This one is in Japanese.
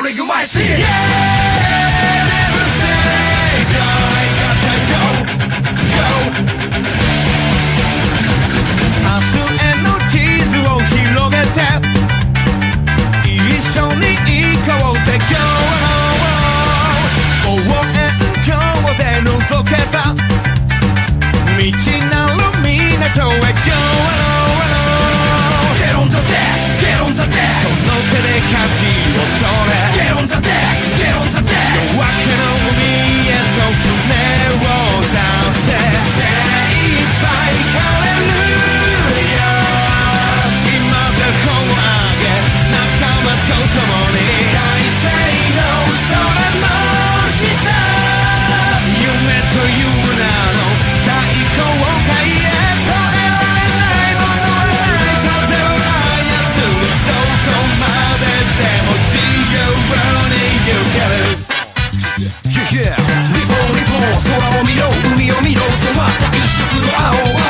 you might see it. Yeah, never say die. Gotta go, go. 明日への地図を広げて一緒に行こうぜ Go on 望遠鏡で覗けば未知なる港へ Go on Get on the deck, get on the deck その手で舵を取れ Get on the deck, get on the deck 夜明けの海へと船を出せ精一杯ハレルヤ今手を上げ仲間と共に快晴の空の下夢という名の大航海へ越えられないものはない風を操るどこまででも自由に行ける Yeah, yeah リボンリボン空を見ろ海を見ろ染まった一色の青